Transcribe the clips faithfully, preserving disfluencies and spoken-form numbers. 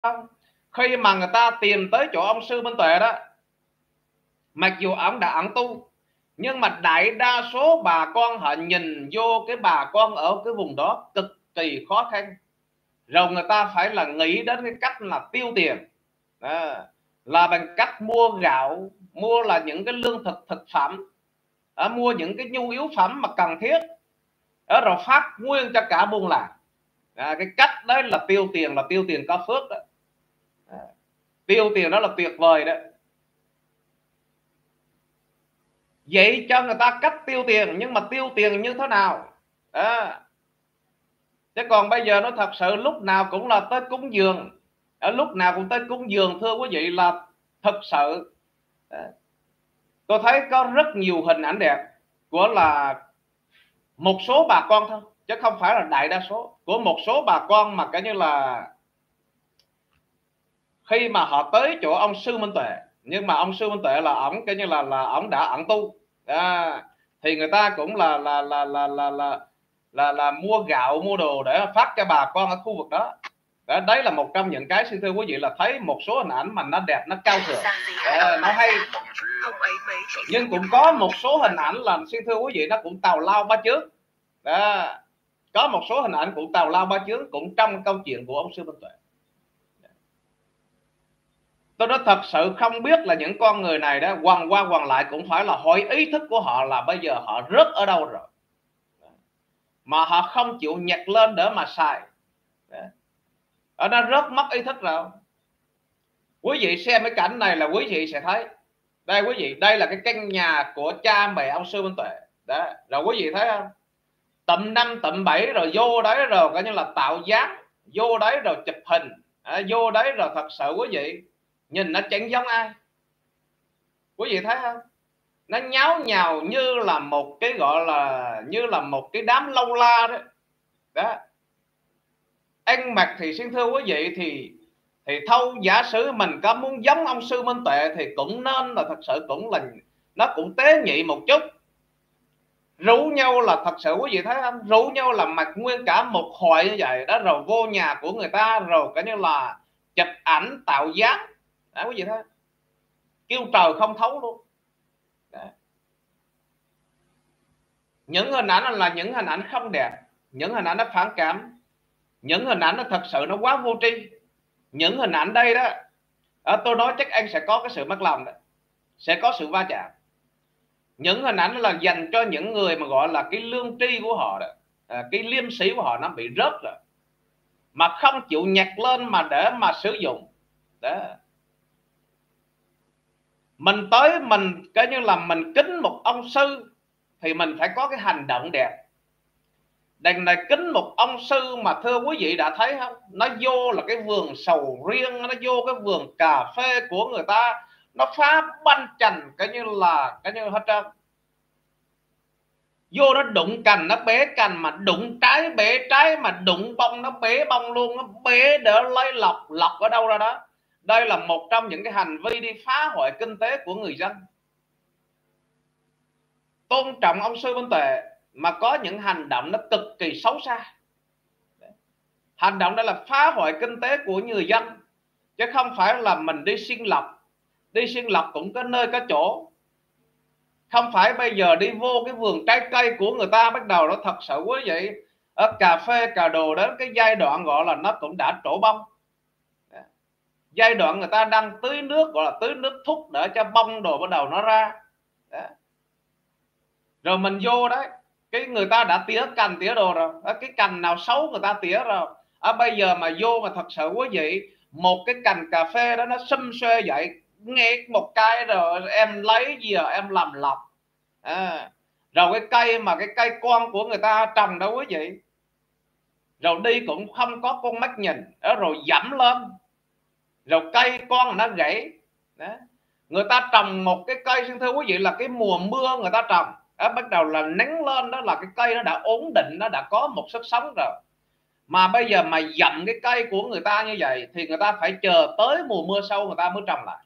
Khi mà người ta tìm tới chỗ ông Sư Minh Tuệ đó, mặc dù ông đã ẩn tu, nhưng mà đại đa số bà con họ nhìn vô cái bà con ở cái vùng đó cực kỳ khó khăn, rồi người ta phải là nghĩ đến cái cách là tiêu tiền đó, là bằng cách mua gạo, mua là những cái lương thực thực phẩm đó, mua những cái nhu yếu phẩm mà cần thiết đó, rồi phát nguyên cho cả buôn làng. À, cái cách đấy là tiêu tiền, là tiêu tiền có phước đó. À, tiêu tiền đó là tuyệt vời đó. Vậy cho người ta cách tiêu tiền, nhưng mà tiêu tiền như thế nào đó. Chứ còn bây giờ nó thật sự lúc nào cũng là tới cúng dường, ở lúc nào cũng tới cúng dường, thưa quý vị, là thật sự đó. Tôi thấy có rất nhiều hình ảnh đẹp của là một số bà con thôi, chứ không phải là đại đa số, của một số bà con mà coi như là khi mà họ tới chỗ ông Sư Minh Tuệ, nhưng mà ông Sư Minh Tuệ là ổng coi như là là ổng đã ẩn tu à, thì người ta cũng là là là là là là là, là mua gạo mua đồ để phát cho bà con ở khu vực đó. Đó, đấy là một trong những cái, xin thưa quý vị, là thấy một số hình ảnh mà nó đẹp, nó cao thượng, à, nó hay. Nhưng cũng có một số hình ảnh là, xin thưa quý vị, nó cũng tào lao ba chướng đó. Có một số hình ảnh cũng tào lao ba chướng cũng trong câu chuyện của ông Sư Minh Tuệ. Tôi nói thật sự không biết là những con người này đó quằn qua quằn lại cũng phải là hỏi ý thức của họ là bây giờ họ rớt ở đâu rồi, mà họ không chịu nhặt lên để mà xài. Ở đó rớt mất ý thức rồi. Quý vị xem cái cảnh này là quý vị sẽ thấy. Đây quý vị, đây là cái căn nhà của cha mẹ ông Sư Minh Tuệ đó. Rồi quý vị thấy không, tầm năm tầm bảy rồi vô đấy rồi coi như là tạo dáng, vô đấy rồi chụp hình à, vô đấy rồi thật sự quý vị nhìn nó chẳng giống ai. Quý vị thấy không, nó nháo nhào như là một cái gọi là như là một cái đám lâu la đó. Đó, ăn mặc thì xin thưa quý vị thì thì thâu, giả sử mình có muốn giống ông Sư Minh Tuệ thì cũng nên là thật sự cũng là nó cũng tế nhị một chút. Rủ nhau là thật sự quý vị thấy không, rủ nhau là mặc nguyên cả một hội như vậy đó, rồi vô nhà của người ta rồi coi như là chụp ảnh tạo dáng đó, quý vị thấy kêu trời không thấu luôn đó. Những hình ảnh là những hình ảnh không đẹp, những hình ảnh nó phản cảm, những hình ảnh nó thật sự nó quá vô tri. Những hình ảnh đây đó, đó tôi nói chắc anh sẽ có cái sự mất lòng đó, sẽ có sự va chạm. Những hình ảnh là dành cho những người mà gọi là cái lương tri của họ đó, à, cái liêm sĩ của họ nó bị rớt rồi, mà không chịu nhặt lên mà để mà sử dụng đó. Mình tới mình coi như là mình kính một ông sư thì mình phải có cái hành động đẹp. Đằng này kính một ông sư mà thưa quý vị đã thấy không, nó vô là cái vườn sầu riêng, nó vô cái vườn cà phê của người ta, nó phá banh chành coi như là coi như hết trơn. Vô nó đụng cành nó bế cành, mà đụng trái bể trái, mà đụng bông nó bế bông luôn, nó bế để lấy lọc, lọc ở đâu ra đó. Đây là một trong những cái hành vi đi phá hoại kinh tế của người dân. Tôn trọng ông Sư Minh Tuệ mà có những hành động nó cực kỳ xấu xa. Hành động đó là phá hoại kinh tế của người dân, chứ không phải là mình đi xin lọc. Đi xin lọc cũng có nơi có chỗ, không phải bây giờ đi vô cái vườn trái cây của người ta bắt đầu nó thật sự quý vị, ở cà phê cà đồ đến cái giai đoạn gọi là nó cũng đã trổ bông, giai đoạn người ta đang tưới nước, gọi là tưới nước thúc để cho bông đồ bắt đầu nó ra đó. Rồi mình vô đấy, cái người ta đã tỉa cành tỉa đồ rồi, cái cành nào xấu người ta tỉa rồi. À, bây giờ mà vô mà thật sự quý vị, một cái cành cà phê đó nó xum xuê vậy, nghe một cái rồi em lấy gì rồi em làm lọc à. Rồi cái cây mà cái cây con của người ta trồng đó quý vị, rồi đi cũng không có con mắt nhìn đó, rồi dẫm lên rồi cây con nó gãy đó. Người ta trồng một cái cây, xin thưa quý vị, là cái mùa mưa người ta trồng đó, bắt đầu là nắng lên đó là cái cây nó đã ổn định, nó đã có một sức sống rồi. Mà bây giờ mà dặm cái cây của người ta như vậy thì người ta phải chờ tới mùa mưa sâu người ta mới trồng lại.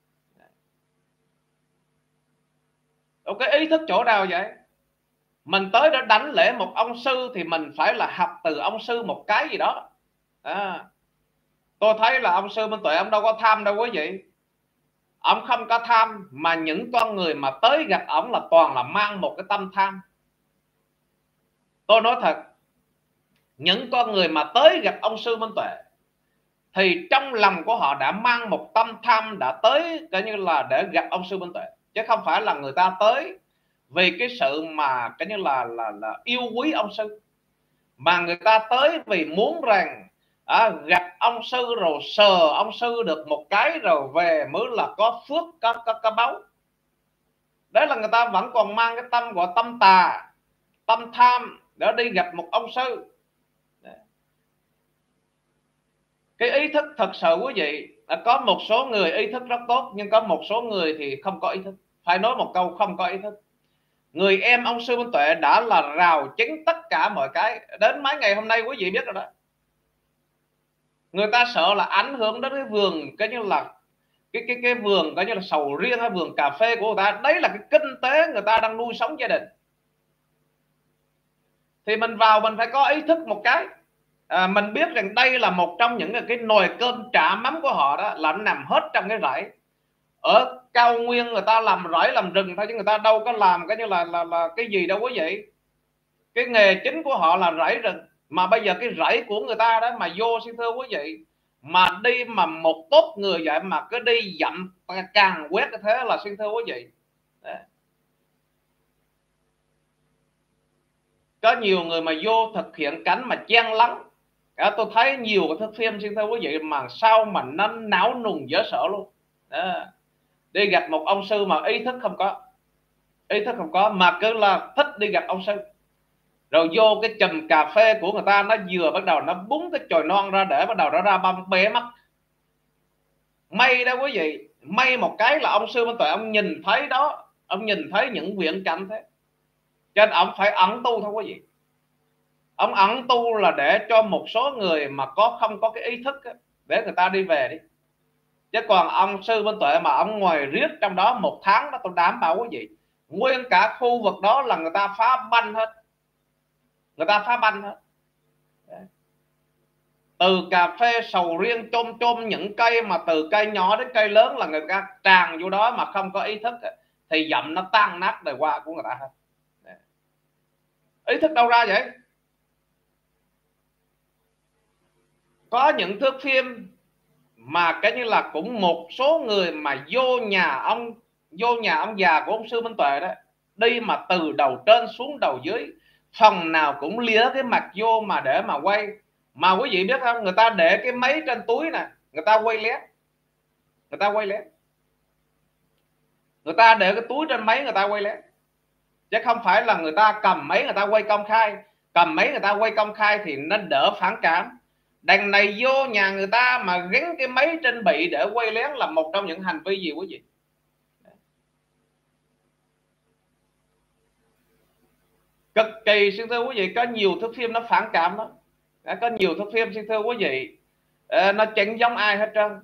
Cái ý thức chỗ nào vậy? Mình tới đó đánh lễ một ông sư thì mình phải là học từ ông sư một cái gì đó à. Tôi thấy là ông Sư Minh Tuệ ông đâu có tham đâu quý vị. Ông không có tham, mà những con người mà tới gặp ông là toàn là mang một cái tâm tham. Tôi nói thật, những con người mà tới gặp ông Sư Minh Tuệ thì trong lòng của họ đã mang một tâm tham, đã tới coi như là để gặp ông Sư Minh Tuệ, chứ không phải là người ta tới vì cái sự mà coi như là là là yêu quý ông Sư, mà người ta tới vì muốn rằng à, gặp ông Sư rồi sờ ông Sư được một cái rồi về mới là có phước, có có, có báu. Đấy là người ta vẫn còn mang cái tâm gọi tâm tà, tâm tham để đi gặp một ông Sư. Cái ý thức thật sự quý vị, có một số người ý thức rất tốt, nhưng có một số người thì không có ý thức. Phải nói một câu, không có ý thức. Người em ông Sư Minh Tuệ đã là rào chứng tất cả mọi cái. Đến mấy ngày hôm nay quý vị biết rồi đó, người ta sợ là ảnh hưởng đến cái vườn, cái như là cái cái cái vườn coi như là sầu riêng hay vườn cà phê của người ta. Đấy là cái kinh tế người ta đang nuôi sống gia đình. Thì mình vào mình phải có ý thức một cái, à, mình biết rằng đây là một trong những cái nồi cơm chả mắm của họ, đó là nó nằm hết trong cái rẫy. Ở cao nguyên người ta làm rẫy làm rừng thôi, chứ người ta đâu có làm cái như là, là là cái gì đâu quý vị. Cái nghề chính của họ là rẫy rừng. Mà bây giờ cái rẫy của người ta đó mà vô, xin thưa quý vị, mà đi mà một tốt người vậy mà cứ đi dặm càng quét như thế là xin thưa quý vị. Đấy. Có nhiều người mà vô thực hiện cảnh mà chen lấn. À, tôi thấy nhiều cái thước phim xin thưa quý vị mà sao mà nó não nùng dễ sợ luôn. Đó. Đi gặp một ông Sư mà ý thức không có, ý thức không có, mà cứ là thích đi gặp ông Sư. Rồi vô cái chùm cà phê của người ta, nó vừa bắt đầu nó búng cái chồi non ra để bắt đầu nó ra băm bé mắt. May đó quý vị, may một cái là ông Sư Minh Tuệ ông nhìn thấy đó, ông nhìn thấy những viễn cảnh thế, cho nên ông phải ẩn tu thôi quý vị. Ông ẩn tu là để cho một số người mà có không có cái ý thức đó, để người ta đi về đi. Chứ còn ông Sư Minh Tuệ mà ông ngồi riết trong đó một tháng đó, tôi đảm bảo quý vị, nguyên cả khu vực đó là người ta phá banh hết, người ta phá banh hết. Đấy. Từ cà phê, sầu riêng, chôm chôm những cây mà từ cây nhỏ đến cây lớn là người ta tràn vô đó mà không có ý thức thì dậm nó tan nát đời qua của người ta hết. Đấy. Ý thức đâu ra vậy? Có những thước phim mà cái như là cũng một số người mà vô nhà ông vô nhà ông già của ông Sư Minh Tuệ đó, đi mà từ đầu trên xuống đầu dưới, phòng nào cũng lía cái mặt vô mà để mà quay. Mà quý vị biết không, người ta để cái máy trên túi nè, người ta quay lén, người ta quay lén, người ta để cái túi trên máy người ta quay lén, chứ không phải là người ta cầm máy người ta quay công khai. Cầm máy người ta quay công khai thì nó đỡ phản cảm. Đằng này vô nhà người ta mà gắn cái máy trên bị để quay lén là một trong những hành vi gì quý vị? Cực kỳ, xin thưa quý vị, có nhiều thước phim nó phản cảm đó. Có nhiều thước phim xin thưa quý vị, nó chẳng giống ai hết trơn.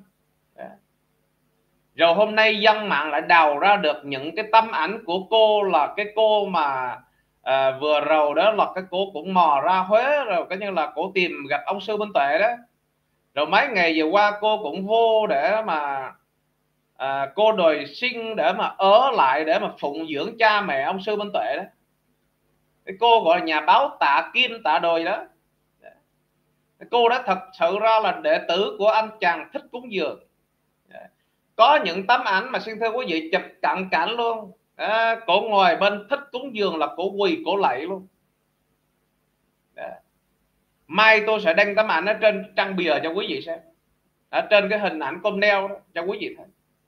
Rồi hôm nay dân mạng lại đào ra được những cái tấm ảnh của cô, là cái cô mà à, vừa rồi đó là cái cô cũng mò ra Huế rồi, cái như là cô tìm gặp ông Sư Minh Tuệ đó. Rồi mấy ngày vừa qua cô cũng vô để mà à, cô đòi xin để mà ở lại để mà phụng dưỡng cha mẹ ông Sư Minh Tuệ đó. Cái cô gọi là nhà báo Tạ Kim Tạ Đồi đó. Cô đã thật sự ra là đệ tử của anh chàng Thích Cúng Dường. Có những tấm ảnh mà xin thưa quý vị chụp cận cảnh luôn. À, cổ ngồi bên Thích Cúng Dường là cổ quỳ cổ lạy luôn. Đó. Mai tôi sẽ đăng tấm ảnh ở trên trang bìa cho quý vị xem, ở trên cái hình ảnh con neo đó cho quý vị thấy.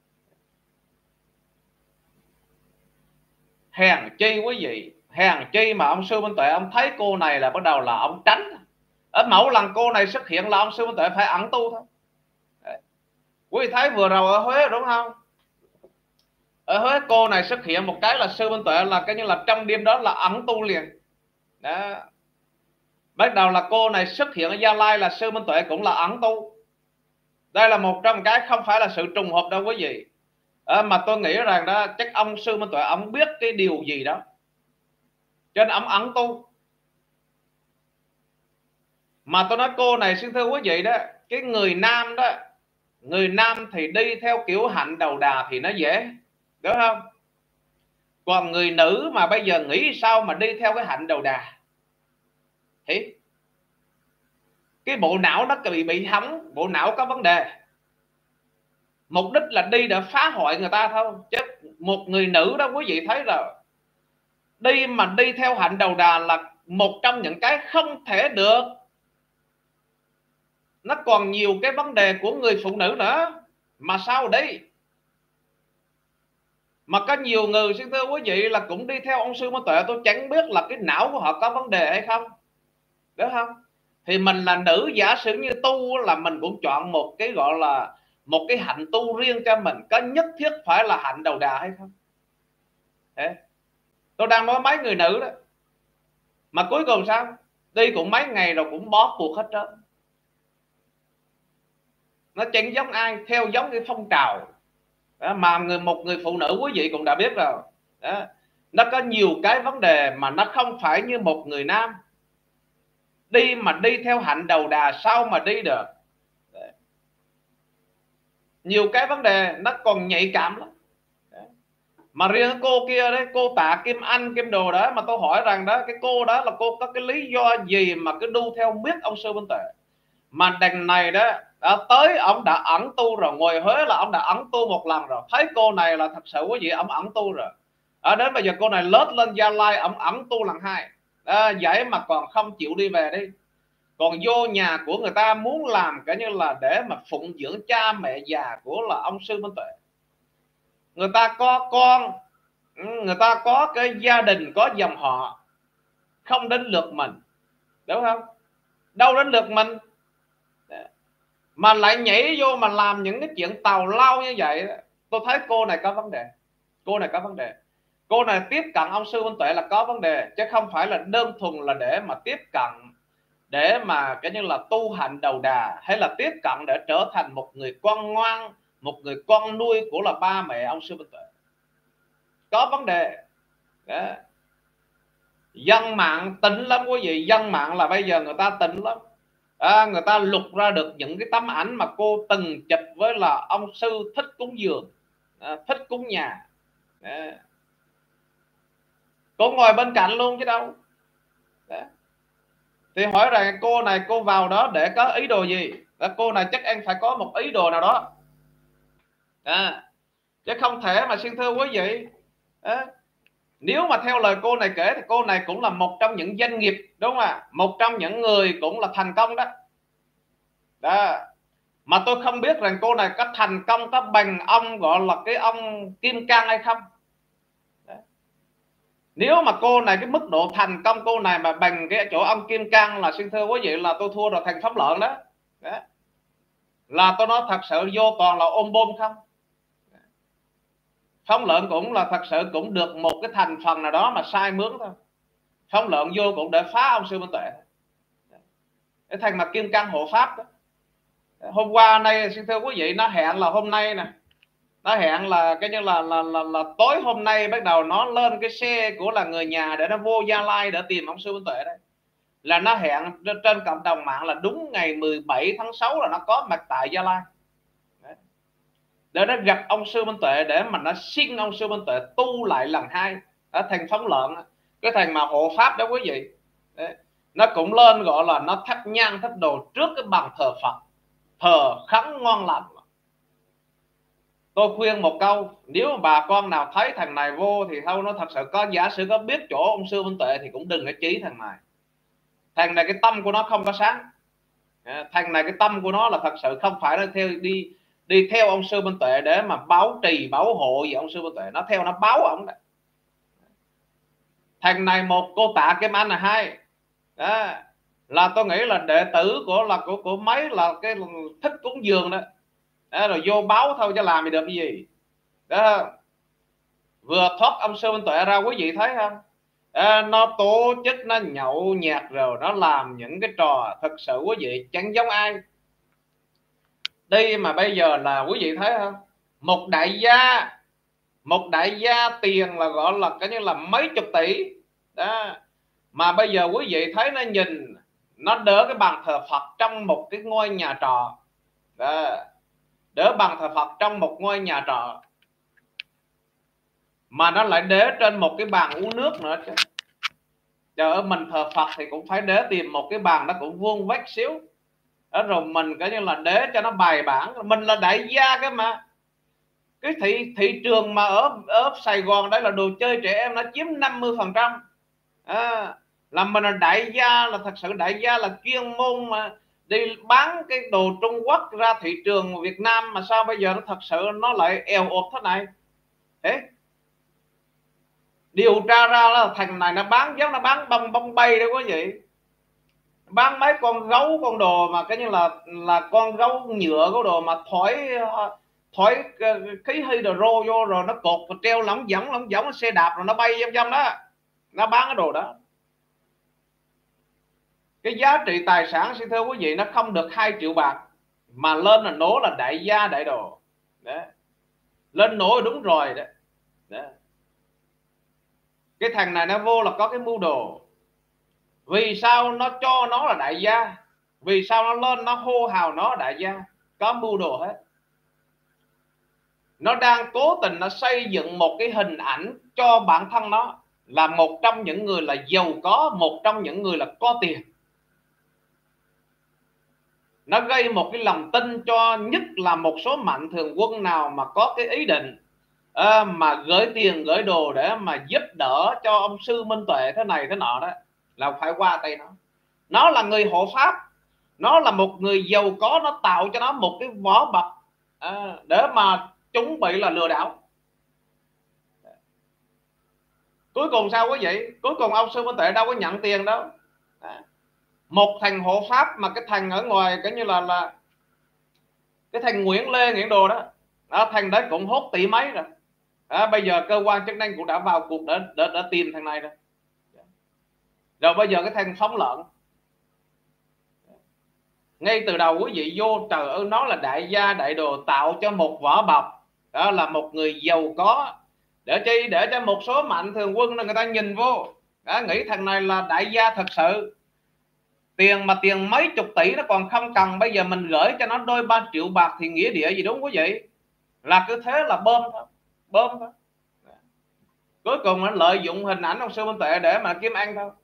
Hèn chi quý vị, hèn chi mà ông Sư Minh Tuệ ông thấy cô này là bắt đầu là ông tránh. Ở mỗi lần cô này xuất hiện là ông Sư Minh Tuệ phải ẩn tu thôi. Đấy. Quý vị thấy vừa rồi ở Huế đúng không? Ở Huế cô này xuất hiện một cái là Sư Minh Tuệ là cái như là trong đêm đó là ẩn tu liền. Đó. Bắt đầu là cô này xuất hiện ở Gia Lai là Sư Minh Tuệ cũng là ẩn tu. Đây là một trong cái không phải là sự trùng hợp đâu quý vị. À, mà tôi nghĩ rằng đó chắc ông Sư Minh Tuệ ông biết cái điều gì đó, cho nên ông ẩn tu. Mà tôi nói cô này xin thưa quý vị đó, cái người nam đó, người nam thì đi theo kiểu hạnh đầu đà thì nó dễ, đúng không? Còn người nữ mà bây giờ nghĩ sao mà đi theo cái hạnh đầu đà thì cái bộ não nó bị bị hỏng, bộ não có vấn đề. Mục đích là đi để phá hoại người ta thôi, chứ một người nữ đó quý vị thấy rồi, đi mà đi theo hạnh đầu đà là một trong những cái không thể được. Nó còn nhiều cái vấn đề của người phụ nữ nữa mà sao đi. Mà có nhiều người, xin thưa quý vị, là cũng đi theo ông sư Minh Tuệ, tôi chẳng biết là cái não của họ có vấn đề hay không, đúng không? Thì mình là nữ, giả sử như tu là mình cũng chọn một cái gọi là một cái hạnh tu riêng cho mình, có nhất thiết phải là hạnh đầu đà hay không? Thế tôi đang nói mấy người nữ đó, mà cuối cùng sao? Đi cũng mấy ngày rồi cũng bó cuộc hết trơn. Nó chẳng giống ai, theo giống cái phong trào đó, mà người một người phụ nữ quý vị cũng đã biết rồi đó, nó có nhiều cái vấn đề mà nó không phải như một người nam. Đi mà đi theo hạnh đầu đà sao mà đi được. Đấy. Nhiều cái vấn đề nó còn nhạy cảm lắm. Đấy. Mà riêng cô kia đấy, cô Tạ Kim Anh Kim Đồ đó, mà tôi hỏi rằng đó, cái cô đó là cô có cái lý do gì mà cứ đu theo biết ông sư Minh Tuệ. Mà đằng này đó, đã tới ông đã ẩn tu rồi, ngồi Huế là ông đã ẩn tu một lần rồi, thấy cô này là thật sự quý vị, ông ẩn tu rồi. Ở đến bây giờ cô này lết lên Gia Lai, ông ẩn tu lần hai. À, vậy mà còn không chịu đi về đi, còn vô nhà của người ta muốn làm cái như là để mà phụng dưỡng cha mẹ già của là ông sư Minh Tuệ. Người ta có con, người ta có cái gia đình, có dòng họ, không đến lượt mình, đúng không? Đâu đến lượt mình mà lại nhảy vô mà làm những cái chuyện tào lao như vậy. Tôi thấy cô này có vấn đề. Cô này có vấn đề. Cô này tiếp cận ông sư Minh Tuệ là có vấn đề, chứ không phải là đơn thuần là để mà tiếp cận để mà cái như là tu hành đầu đà, hay là tiếp cận để trở thành một người con ngoan, một người con nuôi của là ba mẹ ông sư Minh Tuệ. Có vấn đề. Đó. Dân mạng tỉnh lắm quý vị, dân mạng là bây giờ người ta tỉnh lắm. À, người ta lục ra được những cái tấm ảnh mà cô từng chụp với là ông sư Thích Cúng Dường, à, Thích Cúng Nhà. Đó. Cô ngồi bên cạnh luôn chứ đâu. Đó. Thì hỏi rằng cô này cô vào đó để có ý đồ gì? Đó, cô này chắc anh phải có một ý đồ nào đó. À, chứ không thể mà xin thưa quý vị. À, nếu mà theo lời cô này kể thì cô này cũng là một trong những doanh nghiệp, đúng không ạ? Một trong những người cũng là thành công đó. Đó. Mà tôi không biết rằng cô này có thành công có bằng ông gọi là cái ông Kim Cang hay không. Đó. Nếu mà cô này cái mức độ thành công cô này mà bằng cái chỗ ông Kim Cang là xin thưa quý vị là tôi thua rồi thành phóng lợn đó. Đó. Là tôi nói thật sự vô toàn là ôm bôm không. Phóng lợn cũng là thật sự cũng được một cái thành phần nào đó mà sai mướn thôi. Phóng lợn vô cũng để phá ông sư Minh Tuệ. Cái thằng mà Kim Cang hộ pháp đó. Hôm qua nay xin thưa quý vị, nó hẹn là hôm nay nè, nó hẹn là cái như là là, là là tối hôm nay bắt đầu nó lên cái xe của là người nhà để nó vô Gia Lai để tìm ông sư Minh Tuệ đấy. Là nó hẹn trên cộng đồng mạng là đúng ngày mười bảy tháng sáu là nó có mặt tại Gia Lai đấy. Để nó gặp ông sư Minh Tuệ để mà nó xin ông sư Minh Tuệ tu lại lần hai. Ở thành phóng lợn, cái thành mà hộ pháp đó quý vị đấy. Nó cũng lên gọi là nó thắp nhang thắp đồ trước cái bàn thờ Phật, thờ khấn ngon lành. Tôi khuyên một câu, nếu mà bà con nào thấy thằng này vô thì thôi, nó thật sự có giả sử có biết chỗ ông sư Minh Tuệ thì cũng đừng có chí thằng này. Thằng này cái tâm của nó không có sáng. Thằng này cái tâm của nó là thật sự không phải nó theo đi đi theo ông sư Minh Tuệ để mà báo trì bảo hộ gì ông sư Minh Tuệ, nó theo nó báo ông đó. Thằng này một, cô Tạ Kim Anh là hai. Đó. Là tôi nghĩ là đệ tử của là của của mấy là cái Thích Cúng Dường đó. Đó, rồi vô báo thôi chứ làm gì được cái gì. Đó. Vừa thoát ông sư Minh Tuệ ra quý vị thấy không? À, nó tổ chức, nó nhậu nhạt rồi nó làm những cái trò thật sự quý vị chẳng giống ai. Đi mà bây giờ là quý vị thấy không? Một đại gia, một đại gia tiền là gọi là cái như là mấy chục tỷ. Đó. Mà bây giờ quý vị thấy nó nhìn nó đỡ cái bàn thờ Phật trong một cái ngôi nhà trọ đó, đỡ bàn thờ Phật trong một ngôi nhà trọ, mà nó lại để trên một cái bàn uống nước nữa chứ. Trời ơi, mình thờ Phật thì cũng phải để tìm một cái bàn nó cũng vuông vách xíu đó, rồi mình coi như là để cho nó bài bản. Mình là đại gia cái mà cái thị thị trường mà ở ở Sài Gòn đấy là đồ chơi trẻ em nó chiếm năm mươi phần trăm. À, là mình là đại gia, là thật sự đại gia là chuyên môn mà đi bán cái đồ Trung Quốc ra thị trường Việt Nam, mà sao bây giờ nó thật sự nó lại eo ột thế này. Thế điều tra ra là thằng này nó bán giống nó bán bông bông bay đâu có vậy, bán mấy con gấu con đồ mà cái như là là con gấu nhựa có đồ mà thổi thổi khí hydro vô rồi nó cột và treo lỏng giống lỏng giống xe đạp rồi nó bay vòng vòng đó, nó bán cái đồ đó. Cái giá trị tài sản xin thưa quý vị nó không được hai triệu bạc mà lên là nổ là đại gia đại đồ đấy, lên nổ đúng rồi đấy. Đấy, cái thằng này nó vô là có cái mưu đồ. Vì sao nó cho nó là đại gia, vì sao nó lên nó hô hào nó đại gia, có mưu đồ hết. Nó đang cố tình nó xây dựng một cái hình ảnh cho bản thân nó là một trong những người là giàu có, một trong những người là có tiền. Nó gây một cái lòng tin cho nhất là một số mạnh thường quân nào mà có cái ý định à, mà gửi tiền gửi đồ để mà giúp đỡ cho ông sư Minh Tuệ thế này thế nọ đó, là phải qua tay nó. Nó là người hộ pháp, nó là một người giàu có, nó tạo cho nó một cái vỏ bọc à, để mà chúng bị là lừa đảo. Cuối cùng sao quý vị? Cuối cùng ông sư Minh Tuệ đâu có nhận tiền đâu. Một thằng hộ pháp mà cái thằng ở ngoài cái như là là cái thằng Nguyễn Lê Nguyễn Đồ đó, đó thằng đấy cũng hốt tỷ mấy rồi. À, bây giờ cơ quan chức năng cũng đã vào cuộc để, để, để tìm thằng này rồi. Rồi bây giờ cái thằng phóng lợn, ngay từ đầu quý vị vô trời ơi nó là đại gia đại đồ, tạo cho một vỏ bọc đó là một người giàu có, để chi để cho một số mạnh thường quân người ta nhìn vô đó, nghĩ thằng này là đại gia thật sự. Tiền mà tiền mấy chục tỷ nó còn không cần, bây giờ mình gửi cho nó đôi ba triệu bạc thì nghĩa địa gì, đúng quý vị? Là cứ thế là bơm thôi, bơm thôi. Cuối cùng nó lợi dụng hình ảnh ông sư Minh Tuệ để mà kiếm ăn thôi.